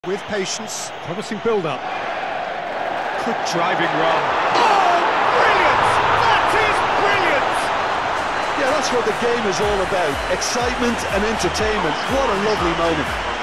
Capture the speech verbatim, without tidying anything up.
With patience, promising build-up. Good driving run. Oh, brilliant! That is brilliant! Yeah, that's what the game is all about. Excitement and entertainment. What a lovely moment.